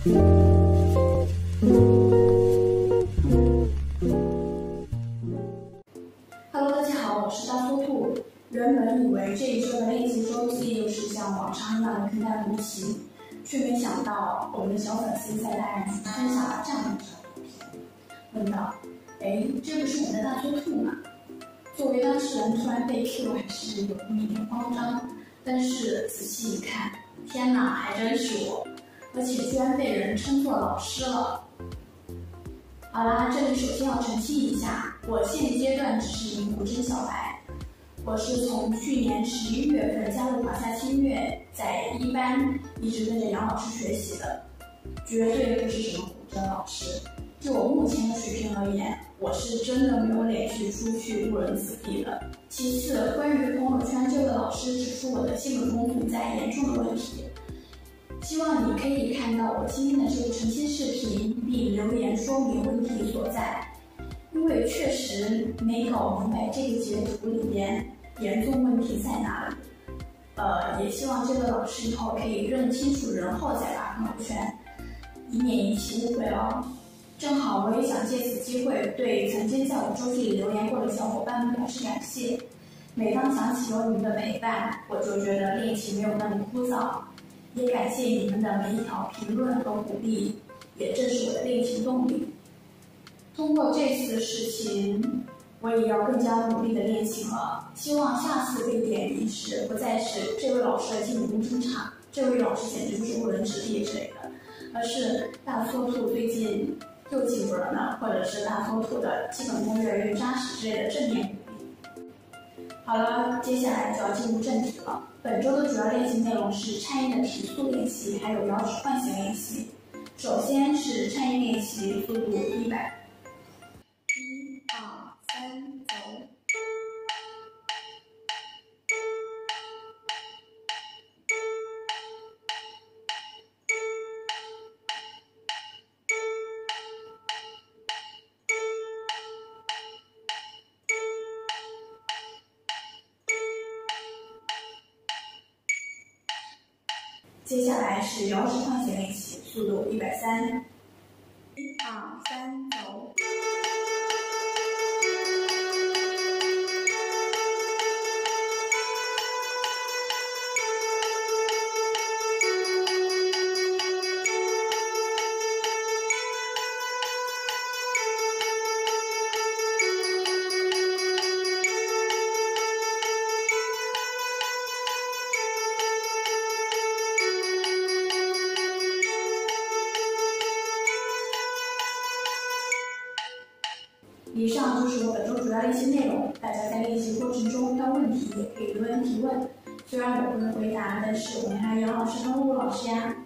Hello， 大家好，我是大粗兔。原本以为这一周的练习周记又是像往常一样的平淡无奇，却没想到我们的小粉丝在大人分享了这样的一张图片，问道：“哎，这不是我们的大粗兔吗？”作为当事人，突然被 Q 还是有那么一点慌张，但是仔细一看，天哪，还真是我，而且居然被人称作老师了。好啦，这里首先要澄清一下，我现阶段只是一名无真小白。我是从去年11月份加入华夏清乐，在一班一直跟着杨老师学习的，绝对不是什么古筝老师。就我目前的水平而言，我是真的没有脸去出去误人子弟的。其次，关于朋友圈这位老师指出我的性格中存在严重的问题，希望你可以看到我今天的这个澄清视频，并留言说明问题所在。因为确实没搞明白这个截图里边严重问题在哪里。也希望这个老师以后可以认清楚人后再发朋友圈，以免引起误会哦。正好我也想借此机会对曾经在我周记里留言过的小伙伴们表示感谢。每当想起有你们的陪伴，我就觉得练习没有那么枯燥。也感谢你们的每一条评论和鼓励，也正是我的练习动力。通过这次事情，我也要更加努力的练习了。希望下次被点名时，不再是这位老师的进步真差，这位老师简直就是误人子弟之类的，而是大粗兔最近又进步了呢，或者是大粗兔的基本功越来越扎实之类的正面鼓励。好了，接下来就要进入正题了。本周的主要练习内容是颤音的提速练习，还有摇指唤醒练习。首先是颤音练习，速度100。1、2、3，走。接下来是摇指唤醒练习，速度130。1、2、3，走。以上就是我本周主要练习内容，大家在练习过程中遇到问题也可以留言提问，虽然我不能回答，但是我们还有杨老师和陆老师呀。